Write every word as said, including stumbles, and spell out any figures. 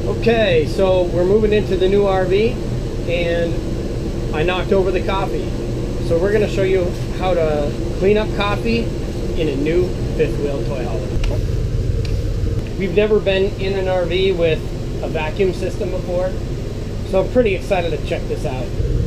Okay, so we're moving into the new R V and I knocked over the coffee. So we're going to show you how to clean up coffee in a new fifth wheel toy hauler. We've never been in an R V with a vacuum system before, so I'm pretty excited to check this out.